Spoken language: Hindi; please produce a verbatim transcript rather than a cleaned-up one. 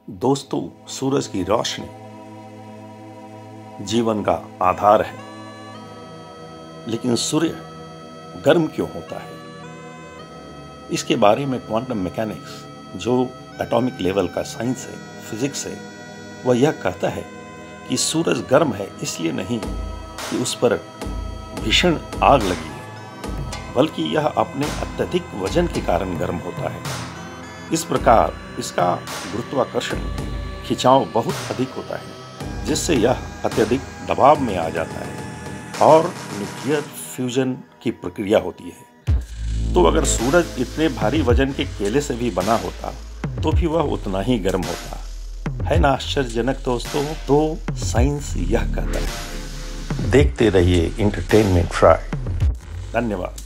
दोस्तों, सूरज की रोशनी जीवन का आधार है, लेकिन सूर्य गर्म क्यों होता है? इसके बारे में क्वांटम मैकेनिक्स, जो एटॉमिक लेवल का साइंस है, फिजिक्स है, वह यह कहता है कि सूरज गर्म है इसलिए नहीं कि उस पर भीषण आग लगी है, बल्कि यह अपने अत्यधिक वजन के कारण गर्म होता है। इस प्रकार इसका गुरुत्वाकर्षण खिंचाव बहुत अधिक होता है, जिससे यह अत्यधिक दबाव में आ जाता है और न्यूक्लियर फ्यूजन की प्रक्रिया होती है। तो अगर सूरज इतने भारी वजन के केले से भी बना होता तो भी वह उतना ही गर्म होता। है ना आश्चर्यजनक दोस्तों? तो साइंस यह कहता है। देखते रहिए एंटरटेनमेंट फ्राई। धन्यवाद।